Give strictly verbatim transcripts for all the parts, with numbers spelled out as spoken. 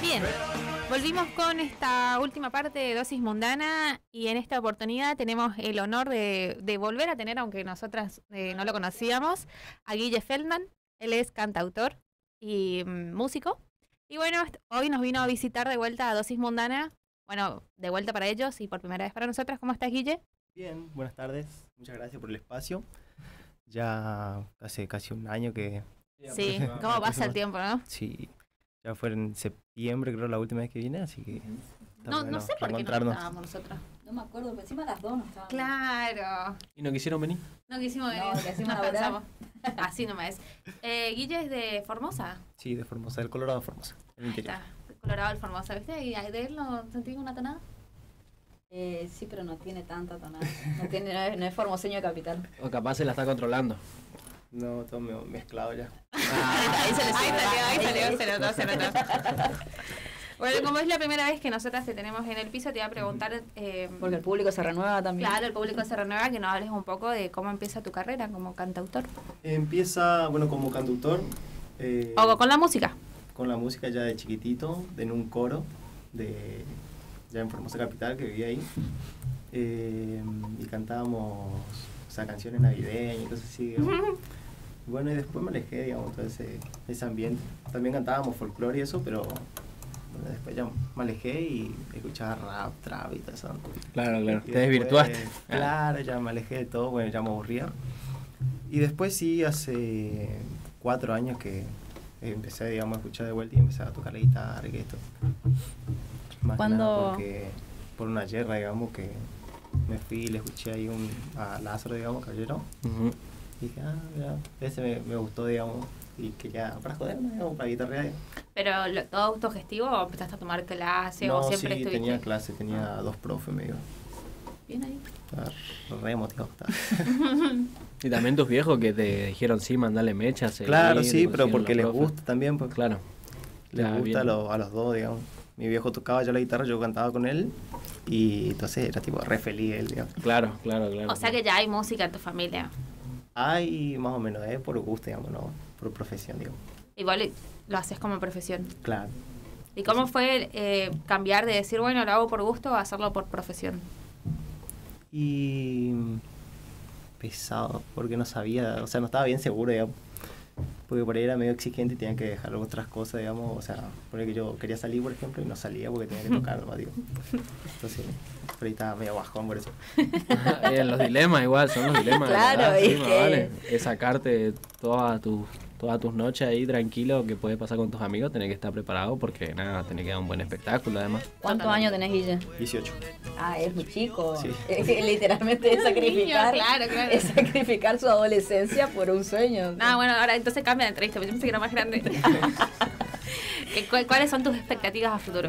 Bien, volvimos con esta última parte de Dosis Mundana y en esta oportunidad tenemos el honor de, de volver a tener, aunque nosotras eh, no lo conocíamos, a Guille Feldman. Él es cantautor y mm, músico. Y bueno, hoy nos vino a visitar de vuelta a Dosis Mundana. Bueno, de vuelta para ellos y por primera vez para nosotras. ¿Cómo estás, Guille? Bien, buenas tardes. Muchas gracias por el espacio. Ya hace casi un año que... Sí, ¿cómo pasa el tiempo, no? Sí, ya fue en septiembre creo la última vez que vine, así que... No, bueno no sé por qué no estábamos nosotras. No me acuerdo, pero encima las dos no estábamos. Claro. ¿Y no quisieron venir? No quisimos venir. No, que hacemos Nos la verdad. cansamos. Así nomás. Eh, Guille es de Formosa. Sí, de Formosa, del Colorado de Formosa, en el Ahí interior. está, Colorado del Formosa, ¿viste? ¿Y de él no sentí una tonada? Eh, sí, pero no tiene tanta tonada. No, tiene, no, es, no es formoseño de capital. O capaz se la está controlando. No, todo me- mezclado ya. Ahí se le Ahí salió, ahí salió, se notó, se notó. Bueno, como es la primera vez que nosotras te tenemos en el piso, te iba a preguntar, eh, Porque el público se renueva también. claro, el público se renueva, que nos hables un poco de cómo empieza tu carrera como cantautor. Empieza, bueno, como cantautor, eh, O con la música. con la música ya de chiquitito, en un coro, de ya en Formosa Capital, que vivía ahí. Eh, y cantábamos, o sea, canciones navideñas y cosas así, digamos. Bueno, y después me alejé, digamos, todo ese, ese ambiente. También cantábamos folclore y eso, pero bueno, después ya me alejé y escuchaba rap, trap y todo eso. Claro, claro. Y Te después, desvirtuaste. Claro, ya me alejé de todo, bueno, ya me aburría. Y después sí, hace cuatro años que empecé, digamos, a escuchar de vuelta y empecé a tocar la guitarra y esto. Más que ¿Cuándo? nada porque por una yerra, digamos, que me fui y le escuché ahí un, a Lázaro, digamos, Caballero. Ujú. Y dije, ah, ya, ese me, me gustó, digamos, y quería, para joderme, digamos, para guitarrear. Pero, lo- ¿todo autogestivo o empezaste a tomar clase No, o sí, siempre estuviste? tenía clase, tenía dos profes, me digo. Bien ahí. Estaba re motivado. estaba. Y también tus viejos que te dijeron, sí, mandale mecha. seguir, Claro, sí, te pero consiguieron porque los les profes. gusta también, pues. Claro. Les Ya, gusta bien. a los, a los dos, digamos. Mi viejo tocaba ya la guitarra, yo cantaba con él. Y entonces era tipo re feliz él, digamos. Claro, claro, claro. O sea que ya hay música en tu familia. Ay, más o menos, es por gusto, digamos, no por profesión, digamos. Igual lo haces como profesión. Claro. ¿Y cómo fue eh, cambiar de decir, bueno, lo hago por gusto a hacerlo por profesión? Y pesado, porque no sabía, o sea, no estaba bien seguro, digamos. Porque por ahí era medio exigente y tenía que dejar otras cosas, digamos. O sea, porque que yo quería salir, por ejemplo, y no salía porque tenía que tocar, nomás, digo. Entonces, por ahí estaba medio bajón por eso. Eh, los dilemas igual, son los dilemas. de la Claro, edad, y sí, más que- vale. Es sacarte todas tus todas tus noches ahí tranquilo que puede pasar con tus amigos, tenés que estar preparado porque nada, tenés que dar un buen espectáculo además. ¿Cuántos Totalmente. años tenés, Guille? dieciocho. Ah, es muy chico. Sí. Es que literalmente es sacrificar, Niño, claro, claro. es sacrificar su adolescencia por un sueño. Nada, bueno, ahora entonces cambia de entrevista, porque yo pensé que era más grande. ¿Qué- cu- ¿Cuáles son tus expectativas a futuro?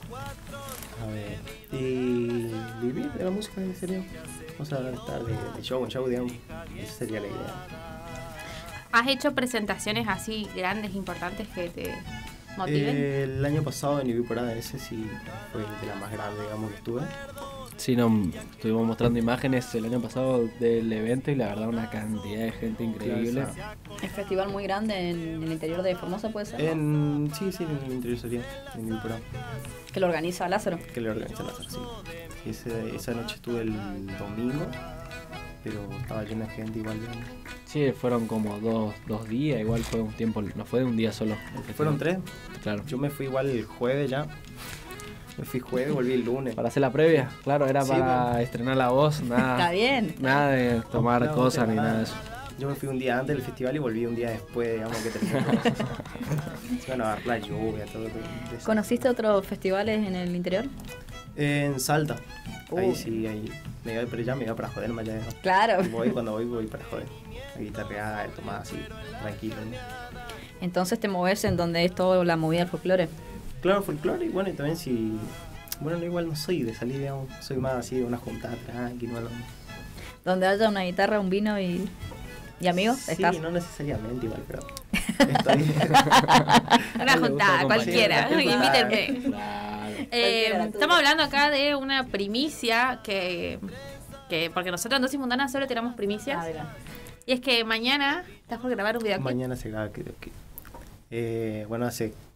A ver. Y vivir de la música, en serio. O sea, estar de, de show en show, digamos. Esa sería la idea. ¿Has hecho presentaciones así grandes, importantes que te motiven? Eh, el año pasado en Ibiporada, ese sí fue de la más grande, digamos, que estuve. Sí, no, estuvimos mostrando imágenes el año pasado del evento y la verdad una cantidad de gente increíble. Claro, o sea, Es festival muy grande en, en el interior de Formosa, ¿puede ser? En, sí, sí, en el interior sería, en Ibiporada. Que lo organiza Lázaro. Que le organiza la sí. Ese, esa noche estuve el domingo, pero estaba llena de gente igual, digamos. Sí, fueron como dos, dos días, igual fue un tiempo, no fue de un día solo. el festival. Fueron tres. Claro. Yo me fui igual el jueves ya. Me fui jueves, volví el lunes. Para hacer la previa, claro, era Sí, para bueno. estrenar la voz, Está nada, bien. nada de tomar No, cosas no, ni nada. nada de eso. Yo me fui un día antes del festival y volví un día después, digamos, que terminó. Bueno, a dar la lluvia, todo. todo eso. ¿Conociste otros festivales en el interior? En Salta. Ahí Uh. sí, ahí. Me iba, pero ya me iba para joder, más allá de eso. Claro. Voy, cuando voy, voy para joder. A guitarrear, a tomar así, tranquilo, ¿no? Entonces te moves en donde es toda la movida del folclore. Claro, folclore y bueno, y también si... Bueno, no, igual no soy de salir, digamos, soy más así de una juntada tranquila. ¿No? Donde haya una guitarra, un vino y, y amigos, Sí, estás. no necesariamente igual, pero estoy... Una le gusta juntada, acompañar. cualquiera, Sí, una juntada. invítenme. Claro. Eh, Cualquiera, la tuya. estamos hablando acá de una primicia que, que porque nosotros en Dosis Mundanas solo tenemos primicias. Ah, mira. Y es que mañana estás por grabar un videoclip. Mañana se graba, creo que... Eh, bueno, hace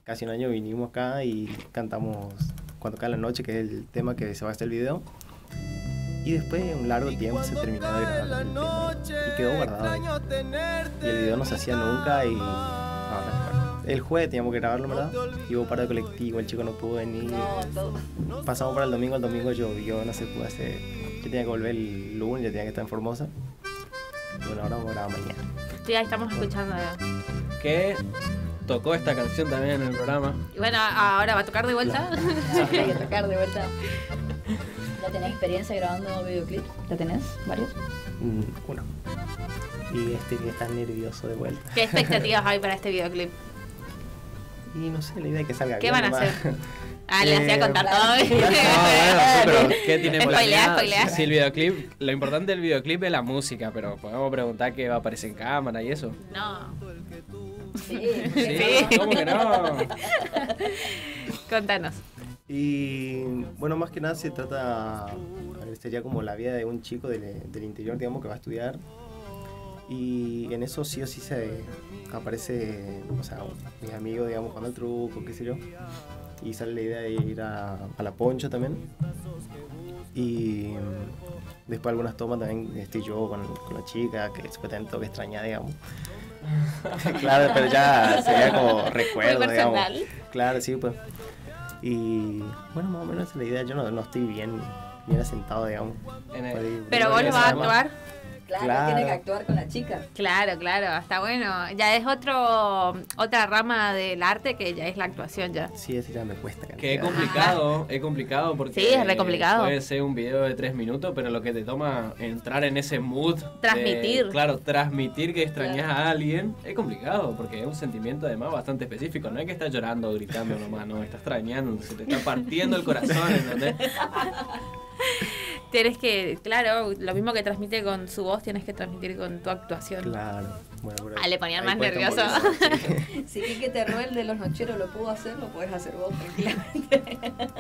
casi un año vinimos acá y cantamos Cuando cae la noche, que es el tema que se va a hacer el video. Y después de un largo tiempo se terminó de grabar el tema y quedó guardado ahí. Y el video no se hacía nunca y ahora, el jueves teníamos que grabarlo, ¿verdad? Y hubo paro de colectivo, el chico no pudo venir. No, todo. Pasamos para el domingo, el domingo llovió, no se pudo hacer. Yo tenía que volver el lunes, yo tenía que estar en Formosa. Y bueno, ahora vamos a grabar mañana. Sí, ahí estamos escuchando. Que tocó esta canción también en el programa. Y bueno, ahora va a tocar de vuelta. Hay que tocar de vuelta. ¿Ya tenés experiencia grabando videoclips? ¿Ya tenés varios? Mm, uno. Y este que está nervioso de vuelta. ¿Qué expectativas hay para este videoclip? Y no sé, la idea es que salga ¿Qué bien. van a nomás. hacer? Ah, le Eh, hacía contar claro. todo. No, bueno, sí, pero ¿qué tiene Spoileá, planeado? spoileá. Si el videoclip, lo importante del videoclip es la música, pero podemos preguntar qué va a aparecer en cámara y eso. No, Sí. Sí, ¿cómo que no? contanos. Y bueno, más que nada se trata, a ver, sería como la vida de un chico del, del interior, digamos, que va a estudiar. Y en eso sí o sí se aparece, o sea, mis amigos, digamos, jugando al truco, qué sé yo. Y sale la idea de ir a, a la Poncho también. Y después algunas tomas también estoy yo con, con la chica, que supuestamente tengo que extrañar, digamos. Claro, pero ya sería como recuerdo, Muy digamos. personal. Claro, sí, pues. Y bueno, más o menos esa es la idea. Yo no, no estoy bien, bien asentado, digamos. En el- Por ahí- Pero por vos ahí lo se vas a llama. actuar. Claro, Claro. tiene que actuar con la chica. Claro, claro, está bueno. Ya es otro otra rama del arte que ya es la actuación ya. Sí, ese ya me cuesta. Que es cantidad. complicado, es complicado porque Sí, es re complicado. puede ser un video de tres minutos, pero lo que te toma entrar en ese mood, de- Transmitir. claro, transmitir que extrañas Claro. a alguien es complicado porque es un sentimiento además bastante específico. No es que estás llorando o gritando nomás, no, estás extrañando, se te está partiendo el corazón, ¿entendés? Tienes que, claro, lo mismo que transmite con su voz, tienes que transmitir con tu actuación. Claro. Bueno, pero Ah, le ponían ahí más cuesta un nervioso. poquito, sí. Si Quique Teruel de los Nocheros lo pudo hacer, lo podés hacer vos tranquilamente.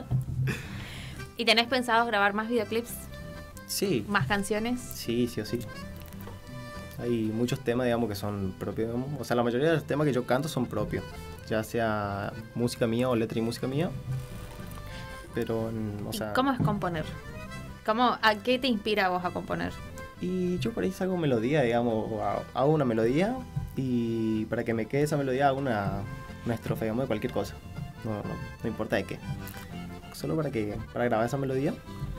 ¿Y tenés pensado grabar más videoclips, Sí, más canciones? sí, sí o sí. Hay muchos temas, digamos, que son propios, digamos. O sea, la mayoría de los temas que yo canto son propios. Ya sea música mía o letra y música mía. Pero, mm, o ¿Y sea... ¿Cómo es componer? ¿Cómo, ¿A qué te inspira a vos a componer? Y yo por ahí saco melodía, digamos, o ha- hago una melodía y para que me quede esa melodía hago una, una estrofa, digamos, de cualquier cosa. No, no, no importa de qué. Solo para que para grabar esa melodía.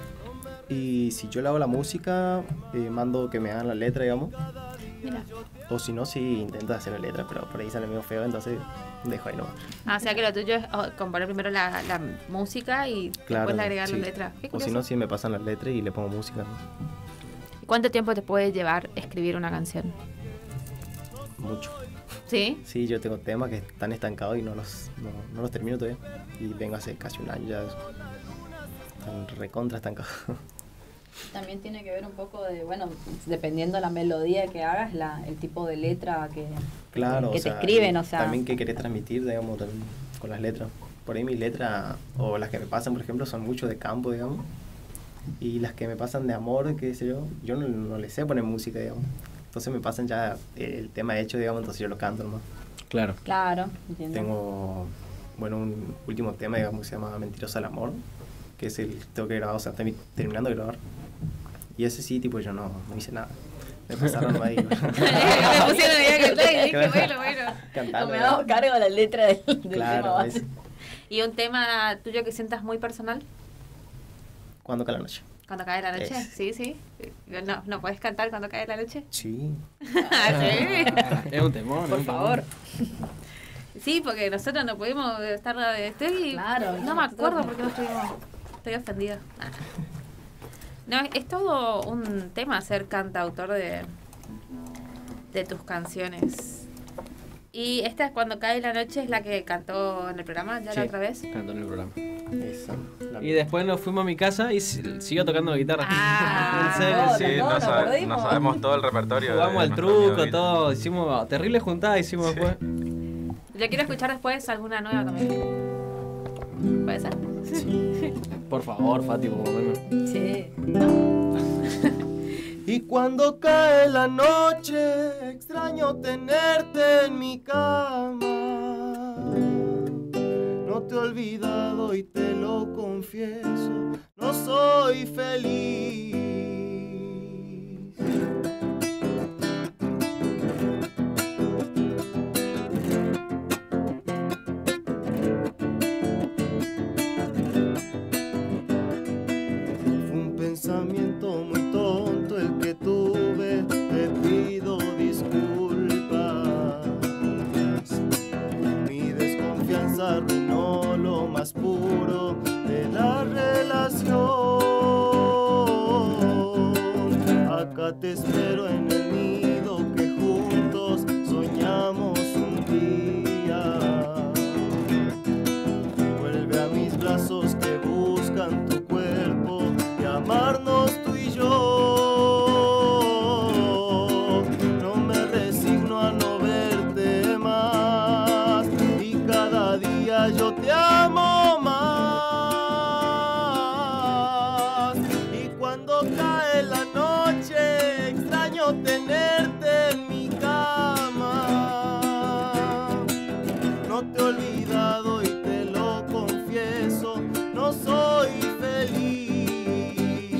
Y si yo le hago la música, eh, mando que me hagan la letra, digamos. Mira. O si no, sí intento hacer la letra, pero por ahí sale medio feo, entonces dejo ahí nomás. Ah, o sea que lo tuyo es oh, componer primero la, la música y Claro, después le agregar sí. la letra. Qué O curioso. si no, sí me pasan las letras y le pongo música. ¿Y ¿Cuánto tiempo te puede llevar escribir una canción? Mucho. ¿Sí? Sí, yo tengo temas que están estancados y no los, no, no los termino todavía. Y vengo hace casi un año ya. de eso. Están recontra estancados. También tiene que ver un poco de, bueno, dependiendo de la melodía que hagas, la, el tipo de letra que, Claro, que o te sea, escriben, y o sea. también que querés transmitir, digamos, también con las letras. Por ahí mis letras, o las que me pasan, por ejemplo, son mucho de campo, digamos. Y las que me pasan de amor, qué sé yo, yo no, no le sé poner música, digamos. Entonces me pasan ya el tema hecho, digamos, entonces yo lo canto nomás. Claro. Claro, entiendo. Tengo, bueno, un último tema, digamos, que se llama Mentirosa al Amor, que es el tengo que grabar, o sea, estoy terminando de grabar. Y ese sí, tipo, yo no, no hice nada. Me pasaron ahí. Me pusieron ahí a cantar y dije, Claro. bueno, bueno. No Cantando. me hago cargo de la letra del, del tema Claro, base. es ¿Y un tema tuyo que sientas muy personal? cuando cae la noche. ¿Cuando cae la noche? Es. Sí, sí. No, ¿no puedes cantar cuando cae la noche? Sí. Ah, sí. Es un temor. Por favor. Sí, porque nosotros no pudimos estar... Estoy, Claro, no me nosotros acuerdo no. porque no estuvimos... Estoy ofendida. Ah. No, es, es todo un tema ser cantautor de, de tus canciones. Y esta es Cuando cae la noche, es la que cantó en el programa ya Sí. la otra vez. Cantó en el programa. Esa. La- Y después nos fuimos a mi casa y si- siguió tocando la guitarra. Ah. En serio, No, sí. Sí, no, no, nos sabe- perdimos. no sabemos todo el repertorio. de Jugamos al nuestro truco, amigo Bill. todo. Hicimos terrible juntada, hicimos después. Yo quiero escuchar después alguna nueva también. ¿Puede ser? Por favor, Fati, por lo menos. Sí. Y cuando cae la noche, extraño tenerte en mi cama. No te he olvidado y te lo confieso, no soy feliz. Fue un pensamiento muy tonto el que tuve, te pido disculpas. Mi desconfianza arruinó lo más puro de la relación. Acá te espero en el nido que juntos soñamos un día. Vuelve a mis brazos que buscan tu cuerpo y amarnos tú y yo. No me resigno a no verte más y cada día yo te amo más. Y cuando cae la noche extraño tenerte en mi cama. No te he olvidado y te lo confieso, no soy feliz.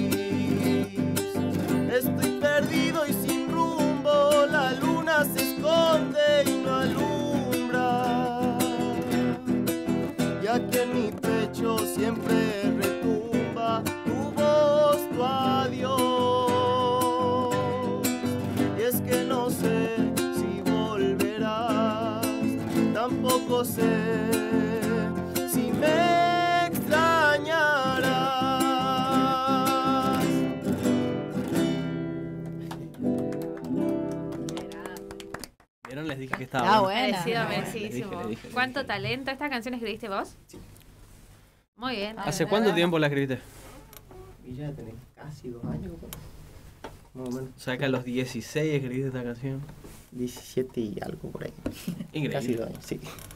Estoy perdido y sin rumbo, la luna se esconde y no alumbra. Y aquí en mi pecho siempre retumba tu voz, tu adiós. Y es que no sé si volverás, tampoco sé si me extrañarás. ¿Vieron? Les dije que estaba Ah, bueno. buena. Parecido, Ah, bueno. merecidísimo. Le dije, le dije, le ¿Cuánto dije. talento? ¿Esta canción escribiste vos? Sí. Muy bien. Ah, ¿Hace ¿verdad? cuánto tiempo la escribiste? Y ya tenés casi dos años, pues. Más o menos. O sea que a los dieciséis escribiste esta canción. diecisiete y algo por ahí. Increíble. Casi dos años, sí.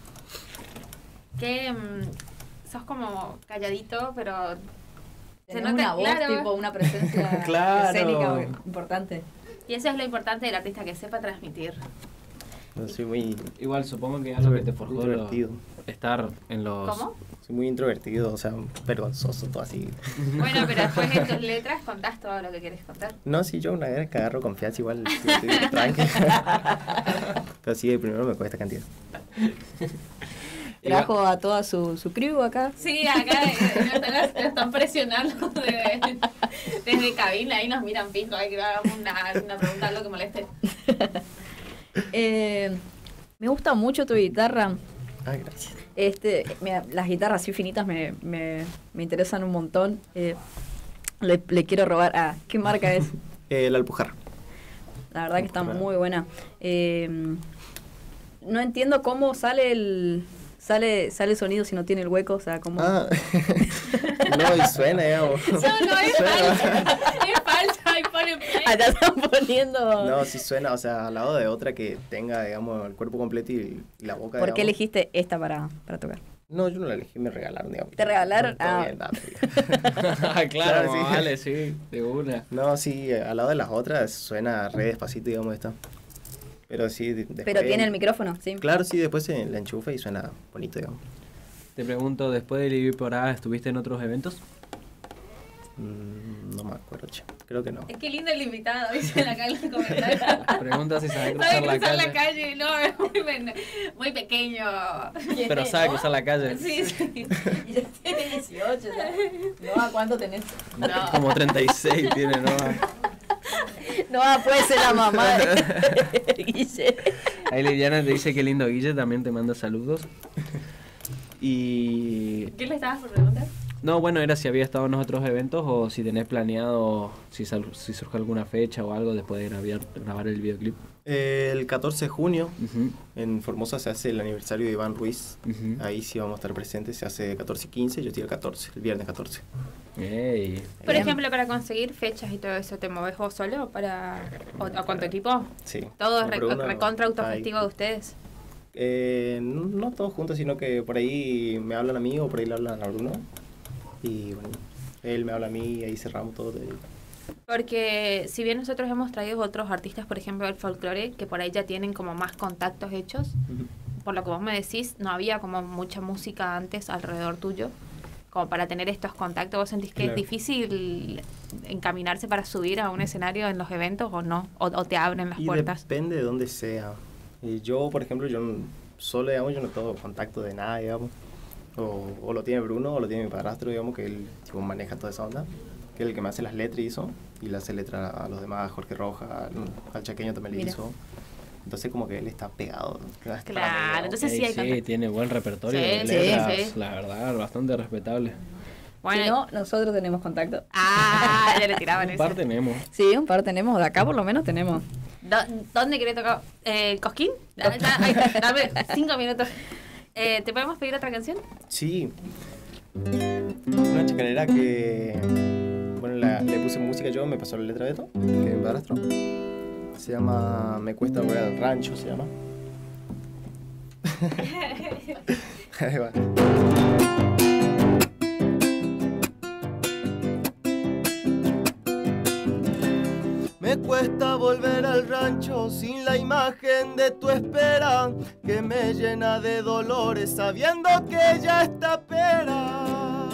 Que mm, sos como calladito, pero se Tenés nota, una voz, claro. tipo, una presencia Claro. escénica importante. Y eso es lo importante del artista, que sepa transmitir. No, soy muy Igual supongo que algo que te forjó lo- introvertido. estar en los... ¿Cómo? Soy muy introvertido, o sea, vergonzoso, todo así. Bueno, pero después en tus letras contás todo lo que quieres contar. No, si yo una vez que agarro confianza igual, sí, estoy tranqui. Pero sí, de primero me cuesta cantidad. Trajo a toda su, su crew acá. Sí, acá eh, nos están, nos están presionando de- desde cabina, ahí nos miran pico, hay que hagamos una, una pregunta, algo que moleste. Eh, me gusta mucho tu guitarra. Ay, gracias. Este, mira, las guitarras así finitas me, me, me interesan un montón. Eh, le, le quiero robar. Ah, ¿qué marca es? Eh, la Alpujarra. La verdad que está Alpujarra. muy buena. Eh, no entiendo cómo sale el sale sale el sonido si no tiene el hueco, o sea, cómo. Ah, no, y suena, digamos. No, no, es falsa, es falsa, y ponen play. Allá están poniendo. No, sí suena, o sea, al lado de otra que tenga, digamos, el cuerpo completo y, y la boca. ¿Por qué digamos. elegiste esta para, para tocar? No, yo no la elegí, me regalaron, digamos. ¿Te regalaron? No, todo Ah. bien, dale. claro, Claro, sí. vale, sí, de una. No, sí, al lado de las otras suena re despacito, digamos, esta. Pero sí, de- después... Pero tiene el micrófono, sí. Claro, sí, después se la enchufa y suena bonito, digamos. Te pregunto, después del I B por A, ¿estuviste en otros eventos? Mm, no me acuerdo, che. Creo que no. Es que lindo el invitado, dice acá en los comentarios. Pregunta si sabe cruzar Sabe la cruzar calle. la calle, no, es muy, pen- muy pequeño. Pero sabe cruzar la calle. Sí, sí. Y ya tiene dieciocho, ya. No, ¿a cuánto tenés? No. Como treinta y seis tiene, ¿no? No, puede ser la mamá de Guille. Ahí Liliana te dice que lindo Guille, también te manda saludos. Y... ¿Qué le estabas por preguntar? No, bueno, era si había estado en los otros eventos o si tenés planeado, si, sal- si surge alguna fecha o algo después de grabar, grabar el videoclip. Eh, el catorce de junio, Ujú, en Formosa se hace el aniversario de Iván Ruiz. ujú. Ahí sí vamos a estar presentes, se hace catorce y quince, yo estoy el catorce, el viernes catorce. Ey. Por Bien. ejemplo, para conseguir fechas y todo eso, ¿te moves vos solo para o, o con tu equipo? Sí. Todo es No, re- pero uno recontra está ahí. autogestivo de ustedes. Eh, no, no todos juntos, sino que por ahí me hablan a mí o por ahí le hablan a Bruno. Y bueno, él me habla a mí y ahí cerramos todo. de- Porque si bien nosotros hemos traído otros artistas, por ejemplo, del folclore, que por ahí ya tienen como más contactos hechos, por lo que vos me decís, no había como mucha música antes alrededor tuyo, como para tener estos contactos. ¿Vos sentís que Claro. es difícil encaminarse para subir a un escenario en los eventos o no? ¿O, o te abren las Y puertas? depende de dónde sea. Y yo, por ejemplo, yo no- solo, digamos, yo no tengo contacto de nada, digamos. O, o lo tiene Bruno o lo tiene mi padrastro, digamos, que él tipo, maneja toda esa onda. Que es el que me hace las letras y eso. Y le hace letra a los demás, Jorge Roja, al, al Chaqueño también le Mira. hizo. Entonces como que él está pegado. Está Claro, pegado. entonces sí Ey, hay sí, contacto. tiene buen repertorio Sí, de sí, letras, sí. la verdad, bastante respetable. Bueno, Si no, nosotros tenemos contacto. ah, ya le tiraban Un eso. par tenemos. Sí, un par tenemos, de acá por lo menos tenemos. Do- ¿Dónde querés tocar? Eh, ¿Cosquín? Ah, ya, ahí, dame cinco minutos. Eh, ¿Te podemos pedir otra canción? Sí. Una chacarera que... Bueno, la- le puse música yo, me pasó la letra de esto, que es mi padrastro. Se llama Me cuesta volver al rancho, se llama. Ahí va. Me cuesta volver al rancho sin la imagen de tu espera, que me llena de dolores sabiendo que ya está pera.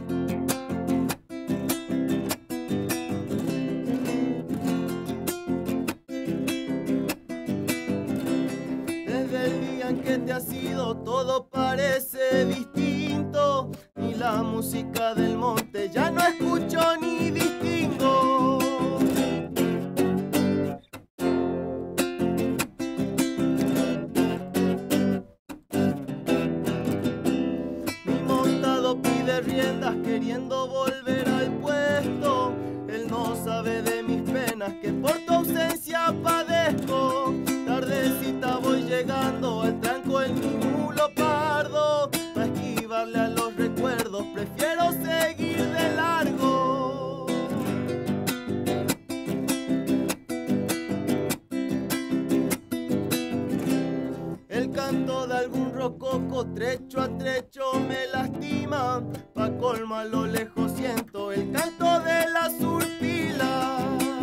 Desde el día en que te has ido todo parece distinto, ni la música del monte ya no escucho ni distingo. Mi montado pide riendas queriendo volver al puesto. Él no sabe de mis penas que por tu ausencia padezco. Tardecita voy llegando al tranco en mi mulo pardo. Para esquivarle a los recuerdos prefiero seguir de largo. El canto de algún rococo trecho a trecho me lastima. Pa' colmo a lo lejos siento el canto de las urpilas.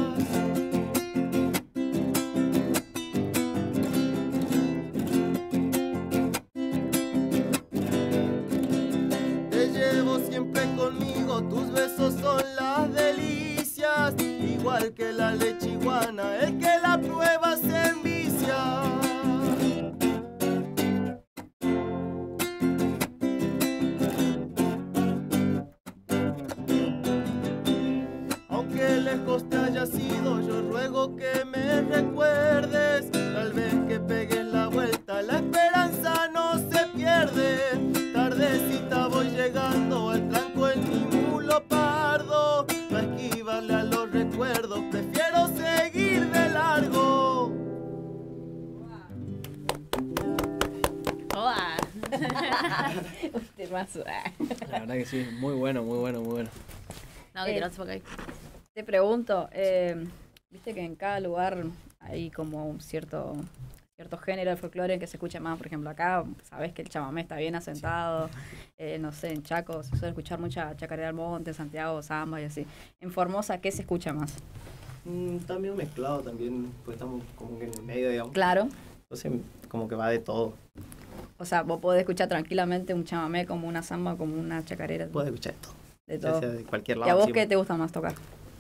Te llevo siempre conmigo, tus besos son las delicias. Igual que la leche iguana, el que la prueba se envicia. Aunque lejos te haya sido, yo ruego que me recuerdes. Tal vez que pegues la vuelta, la esperanza no se pierde. Tardecita voy llegando al tranco en mi mulo pardo. Para esquivarle a los recuerdos, prefiero seguir de largo. Toda. Un temazo. La verdad que sí, muy bueno, muy bueno, muy bueno. No, que Eh, tirate por ahí. Te pregunto, eh, viste que en cada lugar hay como un cierto cierto género de folclore que se escucha más. Por ejemplo, acá sabes que el chamamé está bien asentado. Eh, no sé, en Chaco se suele escuchar mucha chacarera al monte, en Santiago, samba y así. En Formosa, ¿qué se escucha más? Mm, está medio mezclado también, pues estamos como que en el medio, digamos. Claro. Entonces, como que va de todo. O sea, vos podés escuchar tranquilamente un chamamé como una samba, como una chacarera. Puedes escuchar de todo. De Ya todo. sea de cualquier ¿Y lado. a vos sí. qué te gusta más tocar?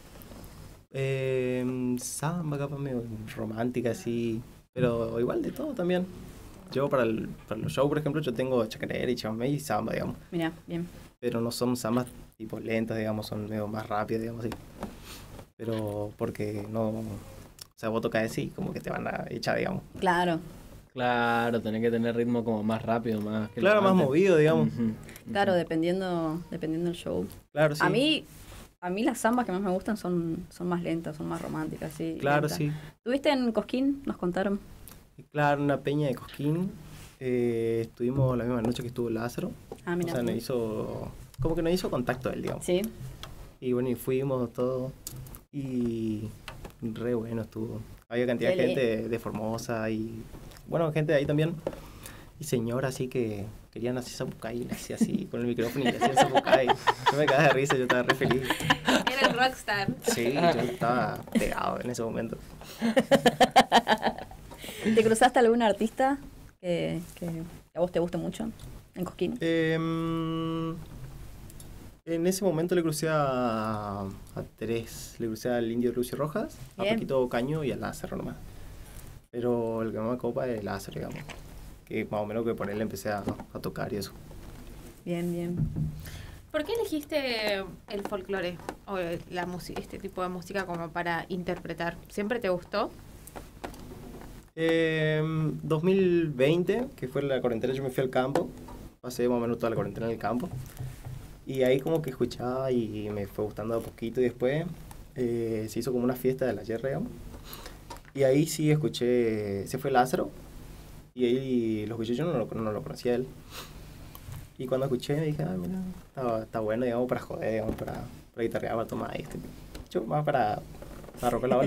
Eh, samba, capaz medio romántica, así. Pero igual de todo también. Yo para, el, para los shows, por ejemplo, yo tengo chacarera y chamamé y samba, digamos. Mira, bien. Pero no son zambas tipo lentas, digamos, son medio más rápidas, digamos así. Pero porque no... O sea, vos tocas así, como que te van a echar, digamos. Claro. Claro, tenés que tener ritmo como más rápido, más que Claro, lo más antes. movido, digamos. Ujú, ujú. Claro, dependiendo, dependiendo del show. Claro, sí. A mí, a mí las zambas que más me gustan son, son más lentas, son más románticas, sí. Claro, lentas. sí. ¿Estuviste en Cosquín? Nos contaron. Claro, una peña de Cosquín. Eh, estuvimos la misma noche que estuvo Lázaro. Ah, O mira. sea, nos hizo... Como que nos hizo contacto él, digamos. Sí. Y bueno, y fuimos todo. Y re bueno estuvo. Había cantidad de Qué gente de, de Formosa y... Bueno, gente de ahí también. Y señoras así que querían hacer zapucay y le hacía así con el micrófono y le hacían zapucay. Yo me cagaba de risa, yo estaba re feliz. Era el rockstar. Sí, yo estaba pegado en ese momento. ¿Te cruzaste algún artista que, que a vos te guste mucho en Cosquín? Eh, en ese momento le crucé a, a tres. Le crucé al Indio de Lucio Rojas, Bien. a Paquito Caño y al Lázaro nomás. Pero el que más me copa es el Lázaro, digamos. Que más o menos que por él empecé a, a tocar y eso. Bien, bien. ¿Por qué elegiste el folclore o la música, este tipo de música como para interpretar? ¿Siempre te gustó? Eh, dos mil veinte, que fue la cuarentena, yo me fui al campo. Pasé más o menos toda la cuarentena en el campo. Y ahí como que escuchaba y me fue gustando a poquito. Y después eh, se hizo como una fiesta de la yerra, digamos. Y ahí sí escuché, se fue Lázaro. Y ahí lo escuché, yo no lo, no lo conocía a él. Y cuando escuché dije, ah, mira, está, está bueno, digamos, para joder, digamos, para, para guitarrear, para tomar este. Yo más para, para romper la bola.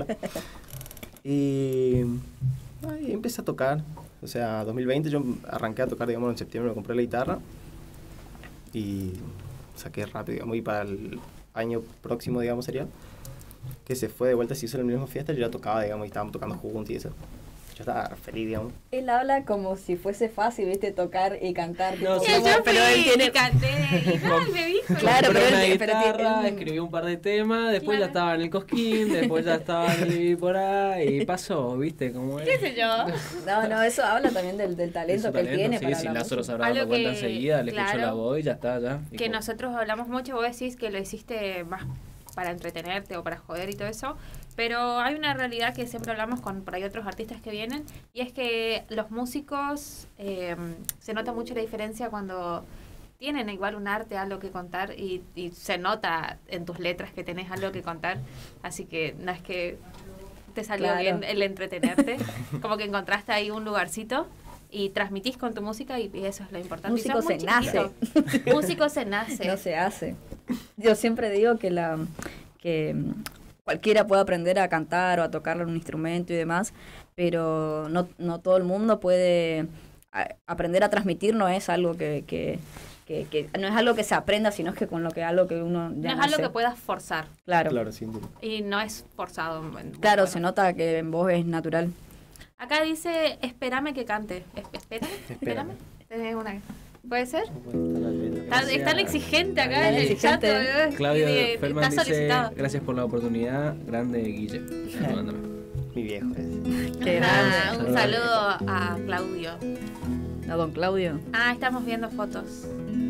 Y ahí empecé a tocar. O sea, dos mil veinte yo arranqué a tocar, digamos, en septiembre me compré la guitarra. Y saqué rápido, digamos, y para el año próximo, digamos, sería, que se fue de vuelta, se hizo la misma fiesta, yo ya tocaba, digamos, y estábamos tocando juntos y eso. Yo estaba feliz, digamos. Él habla como si fuese fácil, ¿viste? Tocar y cantar. No, tipo, sí, como- yo pero él fui tiene... y canté. Y ay, me dijo. Claro, Compré pero una él- pero guitarra, tiene- escribí un par de temas, después Claro. ya estaba en el Cosquín, después ya estaba en el por ahí, y pasó, ¿viste? Cómo es. ¿Qué sé yo? No, no, eso habla también del, del talento Su que él talento, tiene sí, para si la Lázaro música. se habrá Algo dado cuenta que- enseguida, le escuchó claro, la voz y ya está, ya. Que Dijo, nosotros hablamos mucho, vos decís que lo hiciste más para entretenerte o para joder y todo eso, pero hay una realidad que siempre hablamos con por ahí otros artistas que vienen, y es que los músicos eh, se nota mucho la diferencia cuando tienen igual un arte, algo que contar, y, y se nota en tus letras que tenés algo que contar, así que no es que te salió Claro. bien el entretenerte, como que encontraste ahí un lugarcito y transmitís con tu música, y, y eso es lo importante. Y Músico sos muy se nace. chiquito. Músico se nace. No se hace. Yo siempre digo que la que mm, cualquiera puede aprender a cantar o a tocar un instrumento y demás, pero no, no todo el mundo puede a- aprender a transmitir, no es algo que, que, que, que- no es algo que se aprenda, sino es que con lo que algo que uno No ya es algo nace. que puedas forzar, Claro, claro, Claro, sí, entiendo. y no es forzado. Bueno, se nota que en vos es natural. acá dice, espérame que cante. Es- Espérame, espérame. Tenés una... ¿Puede ser? Está, es tan exigente acá en el chat. Exigente. boludo. Claudio Y- y Feldman está dice, solicitado. gracias por la oportunidad, grande Guille. Saludándome. Mi viejo es. Qué Ah, grande. un saludo a Claudio. A don Claudio. Ah, estamos viendo fotos.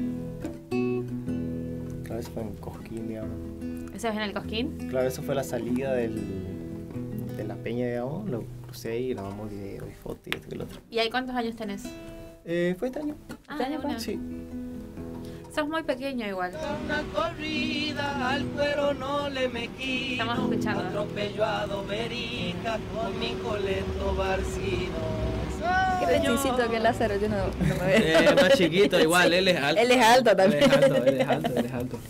Claro, eso fue en Cosquín, digamos. ¿Ese es en el Cosquín? Claro, eso fue la salida del, de la peña, digamos. Lo crucé y grabamos video y foto y esto y lo otro. ¿Y ahí cuántos años tenés? Eh, ¿Fue este año? Ah, ¿Este año de una. Sí. Sos muy pequeño igual. Una corrida al cuero no le me quito. Estamos escuchando. Atropello a Domerica con mi coleto barcino. Qué pechincito que Lázaro, yo no, no me veo. Eh, más chiquito, igual, él es alto. Él es alto también. Él es alto, él es alto, él es alto.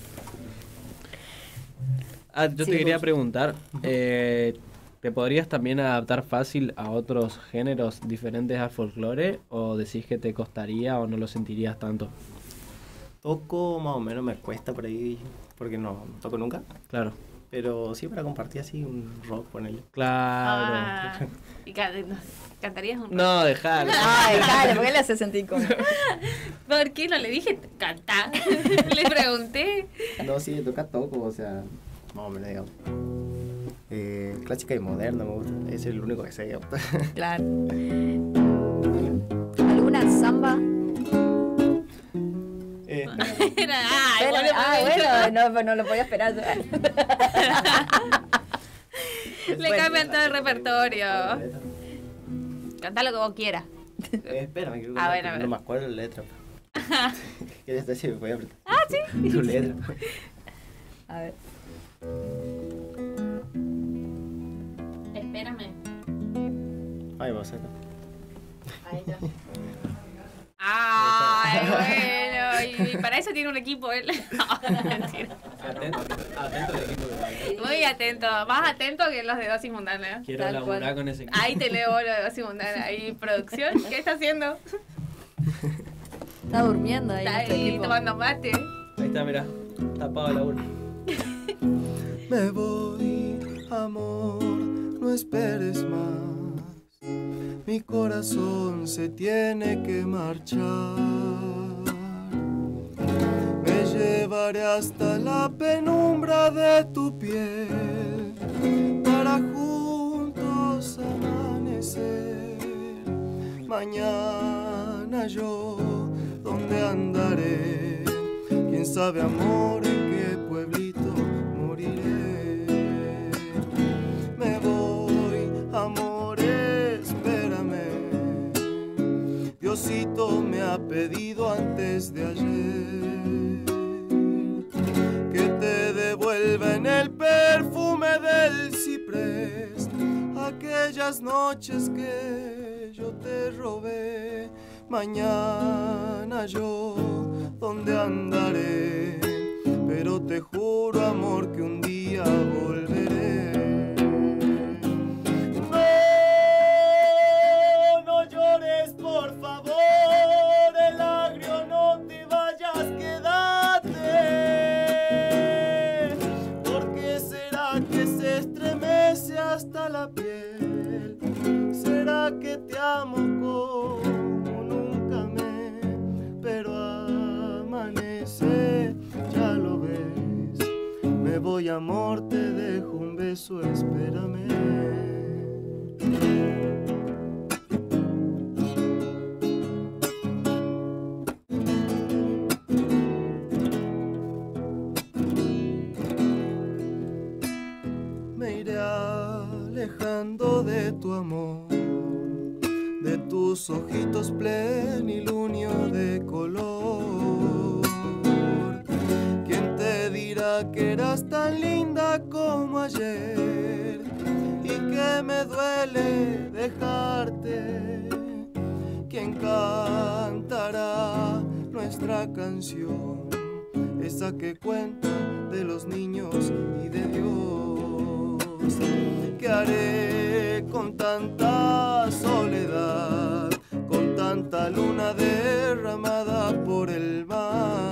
Ah, yo Sí, te quería vos. preguntar, eh, ¿te podrías también adaptar fácil a otros géneros diferentes al folclore? ¿O decís que te costaría o no lo sentirías tanto? Toco más o menos, me cuesta por ahí, porque no, no toco nunca. Claro. Pero sí para compartir así un rock, ponele. Claro. Ah, y ca- no, ¿cantarías un No, dejalo. Ay, dale, ¿por qué le hace sentir como? ¿Por qué no le dije cantar? Le pregunté. No, sí, toca toco, o sea, más o menos, digamos. Eh, clásica y moderna me gusta, ese es el único que sé, digamos. Claro. ¿Alguna samba? Eh, Era, ah, Pero- igual ah, me- bueno, no, no lo podía esperar. Le cambian todo el repertorio. Cantá lo que vos quieras. Eh, espérame, que A ver, a no ver. me acuerdo la letra. Que ya está, si me voy a apretar. Ah, sí. Tu letra. A ver. Espérame. Ay, vamos a sacar. Ahí ya. Ay, bueno. Y, y para eso tiene un equipo él. No, mentira. Atento, atento al equipo que va. Muy atento. Más atento que los de Dosis Mundana. Quiero Tal laburar cual. con ese equipo. Ahí te leo lo de Dosis Mundana. Ahí, producción. ¿Qué está haciendo? Está durmiendo ahí. Está nuestro ahí equipo. tomando mate. Ahí está, mirá. Tapado la urna. Me voy, amor, no esperes más. mi corazón se tiene que marchar. Me llevaré hasta la penumbra de tu piel para juntos amanecer. Mañana yo, ¿dónde andaré? Quién sabe, amor, en qué pueblito moriré. Me voy, amor, espérame. Diosito me ha pedido antes de ayer que te devuelva en el perfume del ciprés aquellas noches que yo te robé. Mañana yo, ¿dónde andaré? Pero te juro, amor, que un día volveré. No, no llores, por favor, el agrio, no te vayas, quédate. Porque será que se estremece hasta la piel. Será que te amo como nunca me, pero amanece, ya lo ves. Me voy, amor, te dejo un beso, espérame. Me iré alejando de tu amor, de tus ojitos plenilunio de color. ¿Quién te dirá que eras tan linda como ayer y que me duele dejarte? ¿Quién cantará nuestra canción, esa que cuenta de los niños y de Dios? ¿Qué haré con tanta soledad, con tanta luna derramada por el mar?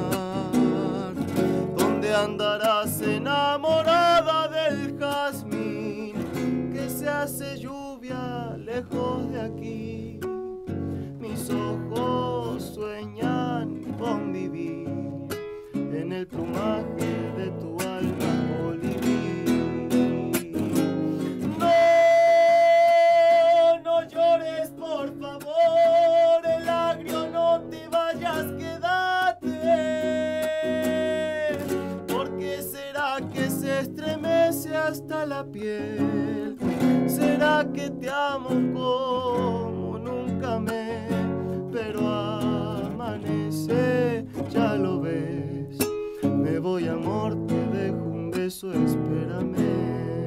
¿Dónde andarás enamorada del jazmín que se hace lluvia lejos de aquí? Mis ojos sueñan con vivir en el plumaje de tu alma colibrí. Por favor, el agrio, no te vayas, quédate. Porque será que se estremece hasta la piel. Será que te amo como nunca me, pero amanece, ya lo ves. Me voy, amor, te dejo un beso, espérame.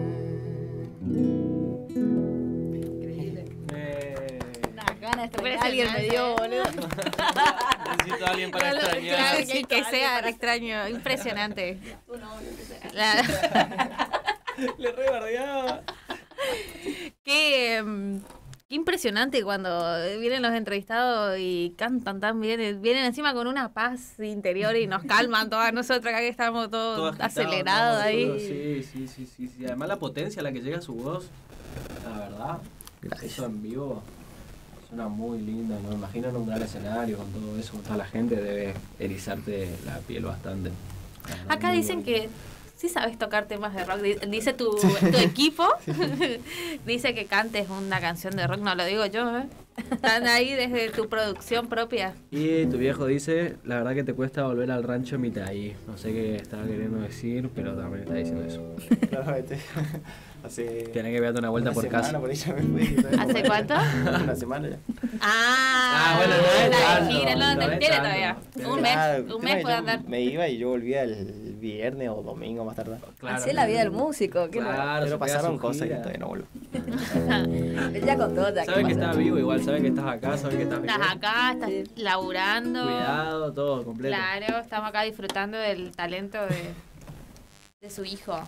Alguien me dio, boludo. Necesito a alguien para extrañar. Claro, que, que sea extraño, impresionante. La- Le rebardeaba. Qué, mm, qué impresionante cuando vienen los entrevistados y cantan tan bien. Vienen encima con una paz interior y nos calman todas nosotros acá que estamos todos Todo agitado, acelerados ¿no? ahí. Sí, sí, sí, sí, sí. Además la potencia a la que llega su voz, la verdad, Gracias. eso en vivo suena muy lindo. Me imagino en un gran escenario con todo eso, con toda la gente, debe erizarte la piel bastante. La verdad, Acá muy dicen bueno. que sí sabes tocar temas de rock. Di- Dice tu, tu equipo, dice que cantes una canción de rock, no lo digo yo, ¿eh? Están ahí desde tu producción propia. Y tu viejo dice, la verdad que te cuesta volver al rancho Mitaí. No sé qué estaba queriendo decir, pero también está diciendo eso. Claramente. Hace Tienes que darte una vuelta una por semana, casa. por ahí ya me fui. ¿Hace cuánto? Una semana ya. Ah, Ah, bueno, no es la tanto, gira, no, no es tiene tanto. todavía. Tiene Un mes, Claro, un tema mes que puede yo andar. Me iba y yo volvía el viernes o domingo más tarde. Claro. Así es la vida del músico. ¿Qué Claro, Pero se pega pasaron su cosas gira. que todavía no vuelvo. Él ya contó, ya Saben que qué estás pasa. vivo, igual saben que estás acá, saben que estás vivo. Estás acá, estás Sí. laburando. Cuidado, todo completo. Claro, estamos acá disfrutando del talento de, de su hijo.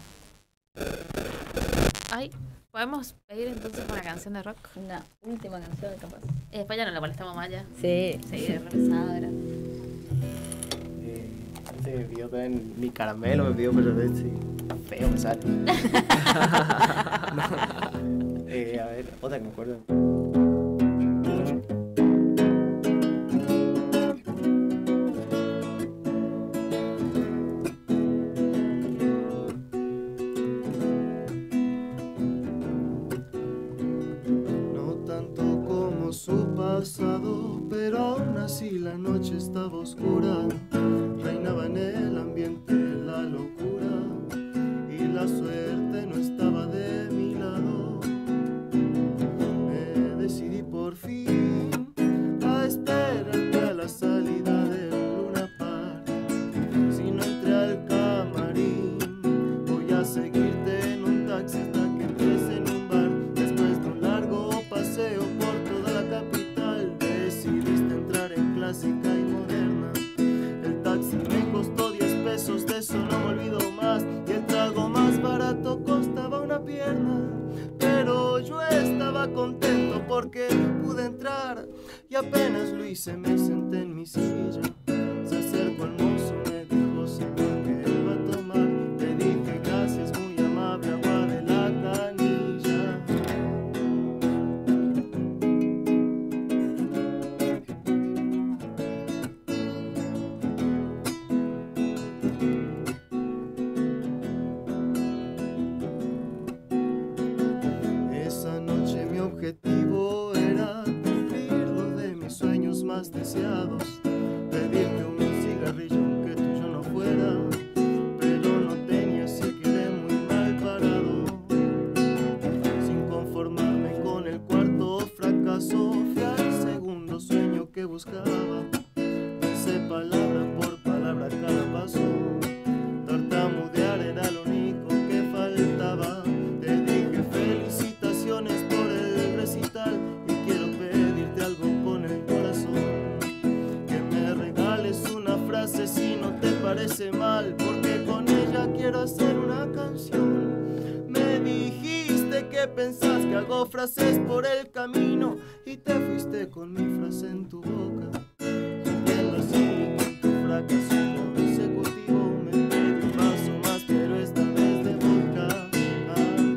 Ay, ¿podemos pedir entonces una canción de rock? Una última canción, capaz. Y después ya no la molestamos más ya. Sí. Sí, re pesado era. Eh, antes me pidió también mi caramelo, me pidió, pero este feo me sale. No. Eh, a ver, otra que me acuerdo. pasado, pero aún así la noche estaba oscura. Reinaba en el ambiente la locura y la suerte no estaba de mi lado. Me decidí por fin a esperarte a la salida del Luna Park. Si no entré al camarín, voy a seguirte en un taxi hasta que entres en un bar. Después de un largo paseo por toda la capital, decidiste entrar en clásica y moderna. El taxi me costó diez pesos, de eso no me olvido más. Y el trago más barato costaba una pierna. Pero yo estaba contento porque pude entrar. Y apenas lo hice me senté en mi silla. Se acercó el mozo, me dijo señor que va a tomar. Le dije gracias, muy amable, agua de la canilla. Esa noche mi objetivo era cumplir dos de mis sueños más deseados. Pedirte un cigarrillo aunque tuyo no fuera, pero no tenía, así quedé muy mal parado. Sin conformarme con el cuarto fracaso, fui al segundo sueño que buscaba. Hice palabra por palabra cada paso. Tartamudear era lo único que faltaba. Te dije felicitaciones por el recital y quiero pedirte algo con el corazón. Que me regales una frase si no te parece mal, porque con ella quiero hacer una canción. Me dijiste que pensás que hago frases por el camino y te fuiste con mi frase en tu boca. Sintiendo así con tu fracaso consecutivo, me pedí un vaso más, pero esta vez de vodka. Ah,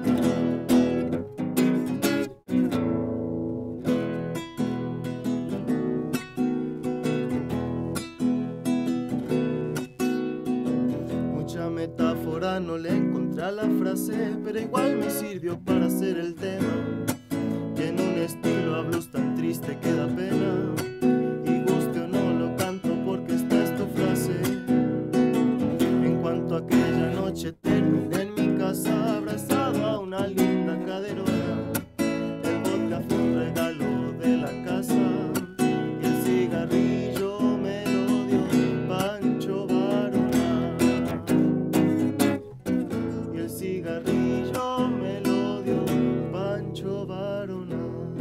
Mucha metáfora no le encontré a la frase, pero igual me sirvió para hacer el tema. Y en un estilo a blues tan triste que da pena. Y guste o no lo canto porque esta es tu frase. En cuanto a aquella noche terminé en mi casa abrazado a una linda caderona. El vodka fue un regalo de la casa y el cigarrillo me lo dio Pancho Varona. Y el cigarrillo me lo dio Pancho Varona.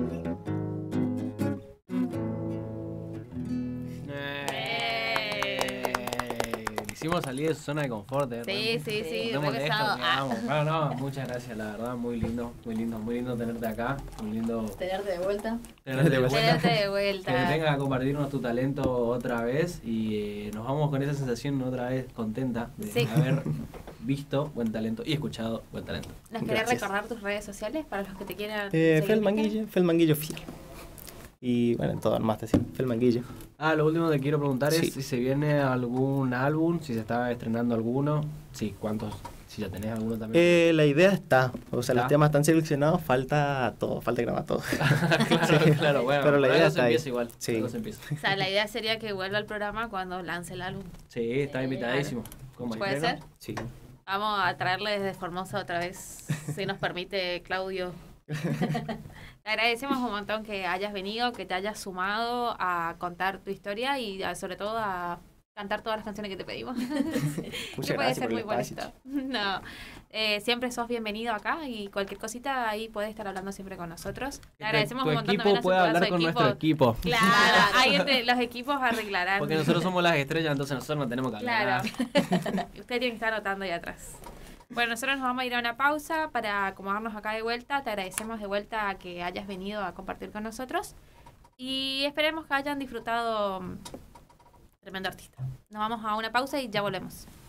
Hicimos salir de su zona de confort, ¿eh? Sí, sí, sí, No re molesto, pesado. que Ah. vamos. No, no, muchas gracias, la verdad, muy lindo, muy lindo, muy lindo tenerte acá, muy lindo Tenerte de vuelta. tenerte de vuelta. Tenerte de Que vuelta. vengas a compartirnos tu talento otra vez y eh, nos vamos con esa sensación otra vez contenta de Sí. haber visto buen talento y escuchado buen talento. ¿Nos querés Gracias. recordar tus redes sociales para los que te quieran Eh, seguir? Felmanguille, Felmanguille Fiel. Y bueno, en todo más te decía, Felmanguille. Ah, lo último que quiero preguntar Sí. es si se viene algún álbum, si se está estrenando alguno, sí, cuántos, si ya tenés alguno también. Eh, la idea está, o sea, ¿Está? los temas están seleccionados, falta todo, falta grabar todo. claro, claro, bueno, pero la por idea algo se está ahí. empieza igual, Sí. algo se empieza. O sea, la idea sería que vuelva al programa cuando lance el álbum. Sí, está Eh, invitadísimo. ¿Cómo ¿Puede estreno? ser? Sí. Vamos a traerle desde Formosa otra vez, si nos permite, Claudio. Te agradecemos un montón que hayas venido, que te hayas sumado a contar tu historia y a- sobre todo a cantar todas las canciones que te pedimos. Muchas Que puede gracias ser por muy el bueno espacio. esto. No, eh, siempre sos bienvenido acá y cualquier cosita ahí puedes estar hablando siempre con nosotros. Te Tu- agradecemos tu un montón equipo también a puede su hablar pedazo con de nuestro equipo. Claro, ahí entre los equipos arreglarán. Porque nosotros somos las estrellas, entonces nosotros no tenemos que hablar. Claro. Usted tiene que estar anotando ahí atrás. Bueno, nosotros nos vamos a ir a una pausa para acomodarnos acá de vuelta. Te agradecemos de vuelta a que hayas venido a compartir con nosotros. Y esperemos que hayan disfrutado mm, tremendo artista. Nos vamos a una pausa y ya volvemos.